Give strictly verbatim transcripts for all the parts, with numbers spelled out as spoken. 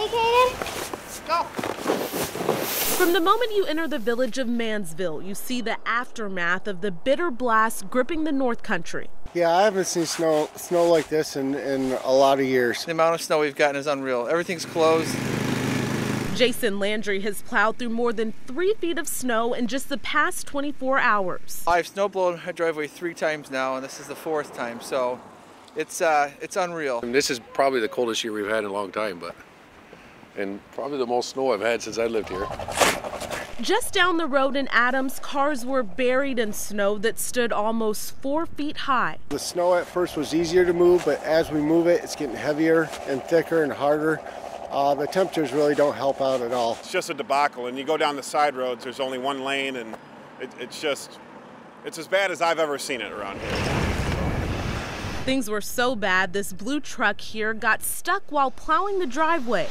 Ready, Kaden? Go! From the moment you enter the village of Mansville, you see the aftermath of the bitter blast gripping the North Country. Yeah, I haven't seen snow snow like this in, in a lot of years. The amount of snow we've gotten is unreal. Everything's closed. Jason Landry has plowed through more than three feet of snow in just the past twenty-four hours. I've snowblowed my driveway three times now, and this is the fourth time, so it's uh, it's unreal. And this is probably the coldest year we've had in a long time, but and probably the most snow I've had since I lived here. Just down the road in Adams, cars were buried in snow that stood almost four feet high. The snow at first was easier to move, but as we move it, it's getting heavier and thicker and harder. Uh, the temperatures really don't help out at all. It's just a debacle, and you go down the side roads, there's only one lane, and it, it's just, it's as bad as I've ever seen it around here. Things were so bad, this blue truck here got stuck while plowing the driveway.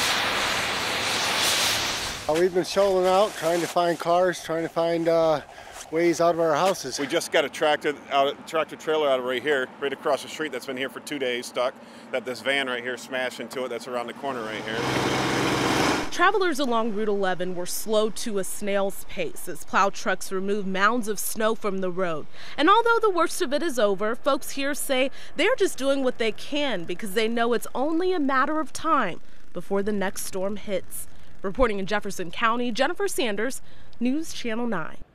Uh, we've been shoveling out, trying to find cars, trying to find uh, ways out of our houses. We just got a tractor, out, tractor trailer out of right here, right across the street that's been here for two days stuck, that this van right here smashed into it that's around the corner right here. Travelers along Route eleven were slow to a snail's pace as plow trucks removed mounds of snow from the road. And although the worst of it is over, folks here say they're just doing what they can because they know it's only a matter of time before the next storm hits. Reporting in Jefferson County, Jennifer Sanders, News Channel nine.